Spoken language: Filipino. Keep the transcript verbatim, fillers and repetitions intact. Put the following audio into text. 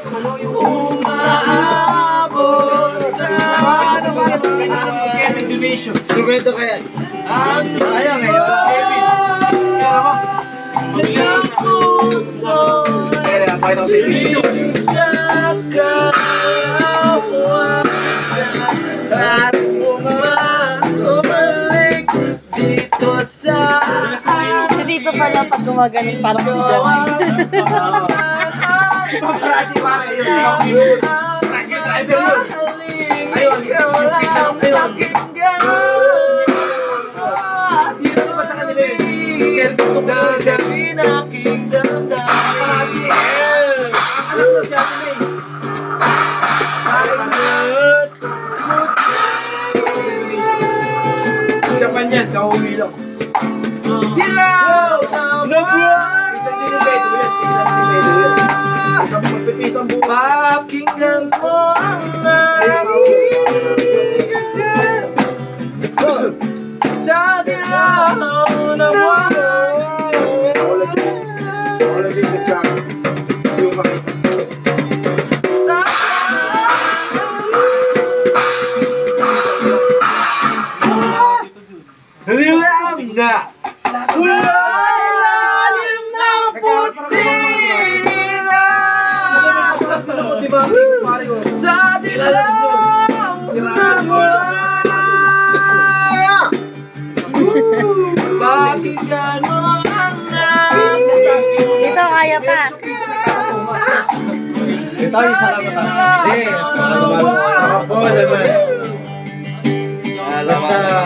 umaabot sa ano ba ito? Instrumento kaya? Ang ayaw ngayon. Kaya mo? Ang puso sa kawan at umalik dito sa dito pala pag gumagaling parang si Jamie. Paparazzi pa kayo. Paparazzi driver yun. Ayun, ayun. Dito ba sa kanila yun? Dadawin aking damdamin. Paparazzi eh. Alam mo siya ito eh. Japan yan, kauwilok. Dilaw na buwan. Isang dinibedo yan. Isang dinibedo yan. Isang magpipisang buwan. Pakinggan mo ang nakikita sa dilaw na buwan. Ako lagi sa tiyan. Yung makita. Dilaw na! Lalim na puti na! Sa dilaw na buwan! Bakit gano'n ang nakikita? Dito, kaya pa. Ito yung salamat. Hindi. Oo naman. Basta